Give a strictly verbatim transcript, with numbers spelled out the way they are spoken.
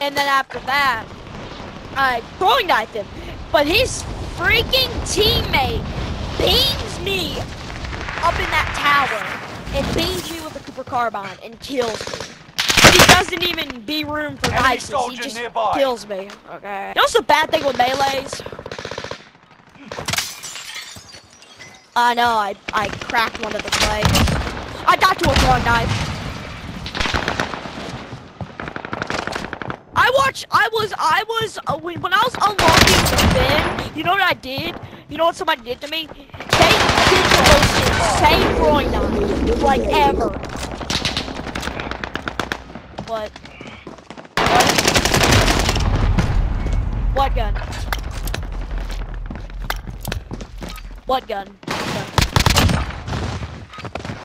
And then after that, I throwing knifed him. But his freaking teammate beams me up in that tower and beams me with a Cooper carbine and kills me. He doesn't even be room for knives. He just nearby. Kills me. Okay. You know what's the bad thing with melees? I know. I I cracked one of the plates. I died to a throwing knife. I watched. I was. I was. Uh, when, when I was unlocking the bin, you know what I did? You know what somebody did to me? They did the most insane throwing knife, like ever. What? What gun? What gun?